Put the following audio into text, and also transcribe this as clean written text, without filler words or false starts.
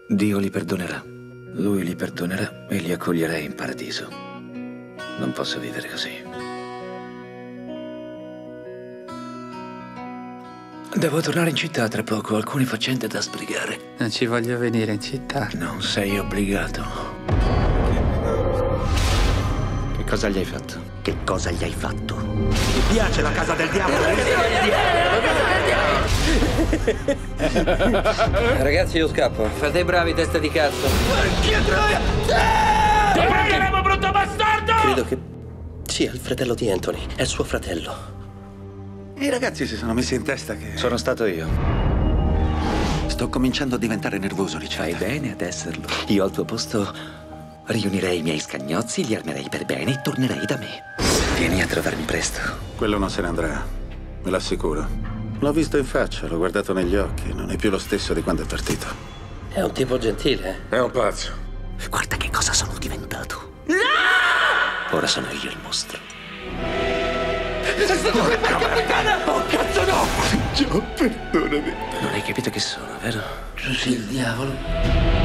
Dio li perdonerà. Lui li perdonerà e li accoglierà in paradiso. Non posso vivere così. Devo tornare in città tra poco, ho alcune faccende da sbrigare. Non ci voglio venire in città. Non sei obbligato. Che cosa gli hai fatto? Che cosa gli hai fatto? Mi piace la casa del diavolo? Ragazzi, io scappo. Fate i bravi, testa di cazzo. Ti prenderemo, brutto bastardo! Credo che sia il fratello di Anthony. È il suo fratello. I ragazzi si sono messi in testa che... Sono stato io. Sto cominciando a diventare nervoso, Richard. Fai bene ad esserlo. Io al tuo posto riunirei i miei scagnozzi, li armerei per bene e tornerei da me. Vieni a trovarmi presto. Quello non se ne andrà, me l'assicuro. L'ho visto in faccia, l'ho guardato negli occhi. Non è più lo stesso di quando è partito. È un tipo gentile. È un pazzo. Guarda che cosa sono diventato. Ora sono io il mostro. Oh, cazzo no! Gio, perdonami. Non hai capito chi sono, vero? Tu sei il diavolo.